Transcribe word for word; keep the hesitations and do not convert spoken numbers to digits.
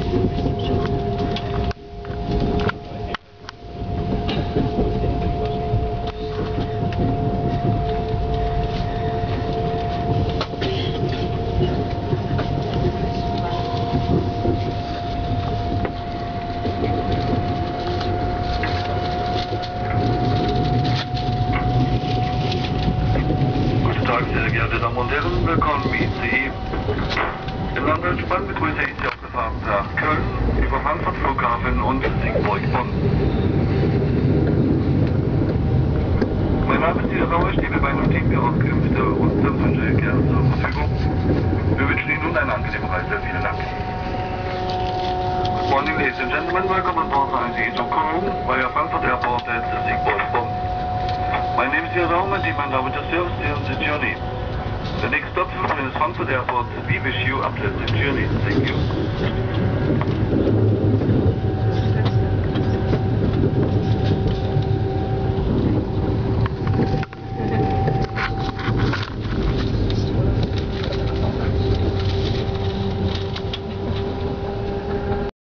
Sehr geehrte Damen und Herren, willkommen im I C E. Im Landerspann begrüße ich Sie auf der Fahrt nach Köln, über Frankfurt Flughafen und Siegburg-Bonn. Mein Name ist Dieter Sauer, stehe bei meinem Team für Auskünfte und Wünsche gerne zur Verfügung. Wir wünschen Ihnen nun eine angenehme Reise. Vielen Dank. Good morning, ladies and gentlemen. Welcome on board I C E to Cologne via Frankfurt Airport at Siegburg-Bonn. My name is Dieter Sauer and I'm now with the service in the journey. The next stop is Frankfurt Airport. We wish you a pleasant journey. Thank you.